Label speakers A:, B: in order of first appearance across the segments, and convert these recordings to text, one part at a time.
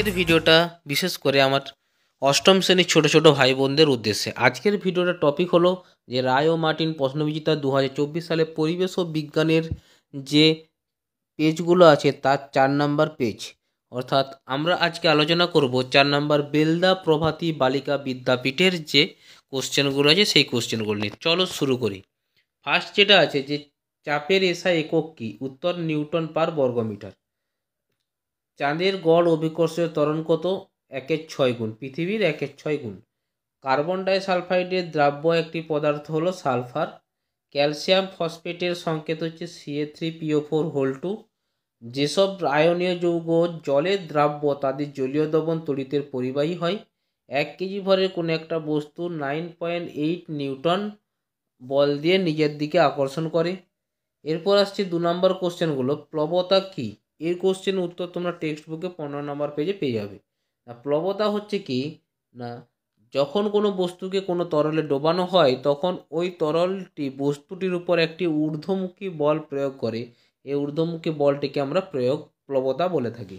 A: আজকের ভিডিওটা বিশেষ করে আমার অষ্টম শ্রেণীর ছোট ছোট ভাই বোনদের উদ্দেশ্যে। আজকের ভিডিওটার টপিক হলো যে রায় ও মার্টিন প্রশ্নবিচিতা 2024 সালে পরিবেশ ও বিজ্ঞানের যে পেজগুলো আছে তার 4 নাম্বার পেজ। অর্থাৎ আমরা আজকে আলোচনা করব 4 নাম্বার বেলদা প্রভাতী বালিকা বিদ্যাপীঠের যে কোশ্চেনগুলো আছে সেই কোশ্চেনগুলো নিয়ে। চলো শুরু করি। ফার্স্ট যেটা আছে যে চাপের এসআই একক কি? উত্তর নিউটন পার বর্গমিটার। চাঁদের গড় অভিকর্ষের ত্বরণ কত? 1/6 গুণ। পৃথিবীর 1/6 গুণ। কার্বন ডাইসালফাইডের দ্রাব্য একটি পদার্থ হলো সালফার। ক্যালসিয়াম ফসফেটের সংকেত হচ্ছে Ca3PO4(2). যেসব আয়নীয় যৌগ জলের দ্রাব্য তাদের জলীয় দ্রবণ তড়িতের পরিবাহী হয়। 1 কেজি ভরের কোনো একটা বস্তু 9.8 নিউটন বল দিয়ে নিজের দিকে আকর্ষণ করে। এরপর আসছে 2 নম্বর কোশ্চেনগুলো। প্লবতা কি? এর কোশ্চেন উত্তর তোমরা টেক্সট বুকে 15 নম্বর পেজে পেয়ে যাবে। প্লবতা হচ্ছে কি না, যখন কোনো বস্তুকে কোনো তরলে ডোবানো হয় তখন ওই তরলটি বস্তুটির উপর একটি ঊর্ধ্বমুখী বল প্রয়োগ করে। এই ঊর্ধ্বমুখী বলটিকে আমরা প্লবতা বলে থাকি।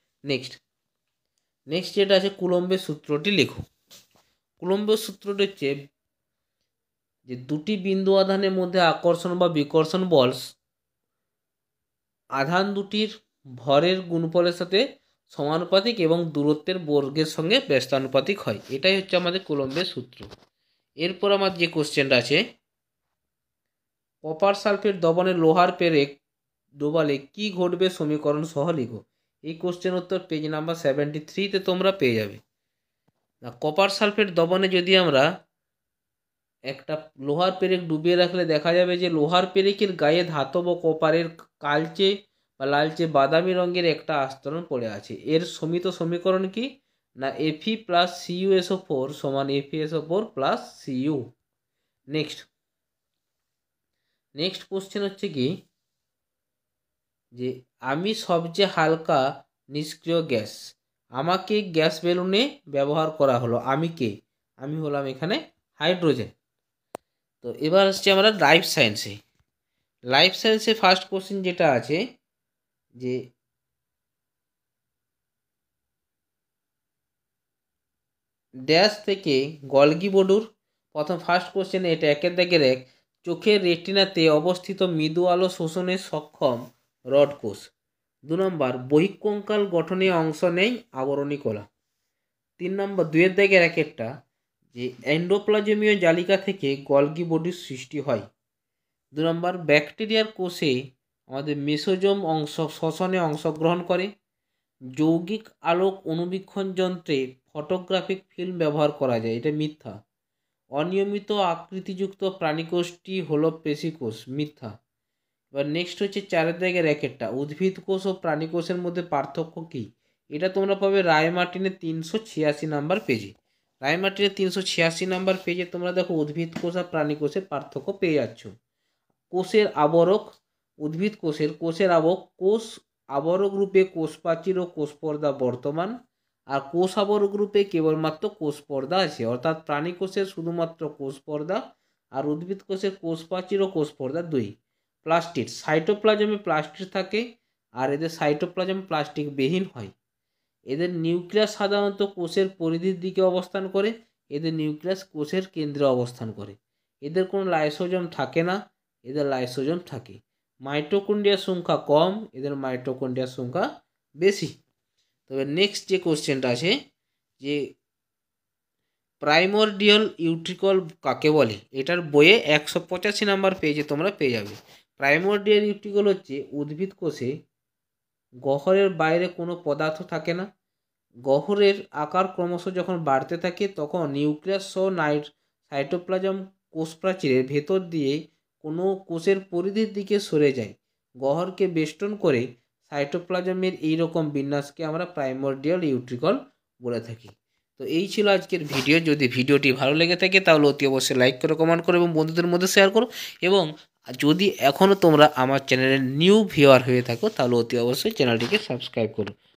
A: নেক্সট যেটা আছে কুলম্বের সূত্রটি লেখো। কুলম্বের সূত্রটি হচ্ছে যে দুটি বিন্দু আধানের মধ্যে আকর্ষণ বা বিকর্ষণ বল আধান দুটির ভরের গুণফলের সাথে সমানুপাতিক এবং দূরত্বের বর্গের সঙ্গে ব্যস্তানুপাতিক হয়। এটাই হচ্ছে আমাদের কুলম্বের সূত্র। এরপর আমার যে কোশ্চেনটা আছে, কপার সালফেট দ্রবণে লোহার পেরেক ডোবালে কি ঘটবে সমীকরণ সহ লিখো। এই কোশ্চেন উত্তর পেজ নাম্বার 73-তে তোমরা পেয়ে যাবে। কপার সালফেট দ্রবণে যদি আমরা একটা লোহার পেরেক ডুবিয়ে রাখলে দেখা যাবে যে লোহার পেরেকের গায়ে ধাতব কপারের কালচে বা লালচে বাদামি রঙের একটা আস্তরণ পড়ে আছে। এর সমিত সমীকরণ কি না Fe + CuSO4 = FeSO4 + Cu। Next question হচ্ছে কি যে আমি সবচেয়ে হালকা নিষ্ক্রিয় গ্যাস, আমাকে গ্যাস বেলুনে ব্যবহার করা হলো। আমি কে? আমি হলাম এখানে হাইড্রোজেন। তো এবার আসছে আমরা লাইফ সায়েন্সে ফার্স্ট কোশ্চেন যেটা আছে যে ড্যাশ থেকে গলগি বডুর ফার্স্ট কোশ্চেনে এটা 1 চোখের রেটিনাতে অবস্থিত মৃদু আলো শোষণে সক্ষম রড কোষ। 2 নম্বর বহিঃকঙ্কাল গঠনে অংশ নেই আবরণী কলা। 3 নম্বর 2 যে এন্ডোপ্লাজমীয় জালিকা থেকে গলগি বডির সৃষ্টি হয়। 2 নম্বর ব্যাকটেরিয়ার কোষে আমাদের মেসোজোম শ্বসনে অংশগ্রহণ করে। যৌগিক আলোক অনুবীক্ষণ যন্ত্রে ফটোগ্রাফিক ফিল্ম ব্যবহার করা যায়, এটা মিথ্যা। অনিয়মিত আকৃতিযুক্ত প্রাণীকোষটি হলো পেশিকোষ, মিথ্যা। এবার নেক্সট হচ্ছে 4 উদ্ভিদ কোষ ও প্রাণী কোষের মধ্যে পার্থক্য কি? এটা তোমরা পাবে রায় মার্টিনের 386 নাম্বার পেজে। রায় মার্টিনের 386 নাম্বার পেজে তোমরা দেখো উদ্ভিদ কোষ আর প্রাণী কোষের পার্থক্য পেয়ে যাচ্ছ। কোষের আবরক, উদ্ভিদ কোষের কোষ আবরক রূপে কোষ প্রাচীর ও কোষ পর্দা বর্তমান, আর কোষ আবরক রূপে কেবলমাত্র কোষ পর্দা আছে। অর্থাৎ প্রাণী কোষের শুধুমাত্র কোষ পর্দা আর উদ্ভিদ কোষের কোষ প্রাচীর ও কোষ পর্দা 2। প্লাস্টিড, সাইটোপ্লাজমে প্লাস্টিড থাকে আর এদের সাইটোপ্লাজম প্লাস্টিক বিহীন হয়। এদের নিউক্লিয়াস সাধারণত কোষের পরিধির দিকে অবস্থান করে, এদের নিউক্লিয়াস কোষের কেন্দ্রে অবস্থান করে। এদের কোনো লাইসোজোম থাকে না, এদের লাইসোজোম থাকে। মাইটোকন্ড্রিয়ার সংখ্যা কম, এদের মাইটোকন্ড্রিয়ার সংখ্যা বেশি। তবে নেক্সট যে কোশ্চেনটা আছে যে প্রাইমোরডিয়াল ইউট্রিকল কাকে বলে, এটার বইয়ে 185 নাম্বার পেজে তোমরা পেয়ে যাবে। প্রাইমোরডিয়াল ইউট্রিকল হচ্ছে উদ্ভিদ কোষে গহ্বরের বাইরে কোনো পদার্থ থাকে না। গহ্বরের আকার ক্রমশ যখন বাড়তে থাকে তখন নিউক্লিয়াস সহ সাইটোপ্লাজম কোষ প্রাচীরের ভেতর দিয়ে কোনো কোষের পরিধির দিকে সরে যায়। গহ্বরকে বেষ্টন করে সাইটোপ্লাজমের এইরকম বিন্যাসকে আমরা প্রাইমোরডিয়াল ইউট্রিকল বলে থাকি। তো এই ছিল আজকের ভিডিও। যদি ভিডিওটি ভালো লেগে থাকে তাহলে অতি অবশ্যই লাইক করো, কমেন্ট করো এবং বন্ধুদের মধ্যে শেয়ার করো। এবং যদি এখনও তোমরা আমার চ্যানেলের নিউ ভিউয়ার হয়ে থাকো তাহলে অতি অবশ্যই চ্যানেলটিকে সাবস্ক্রাইব করো।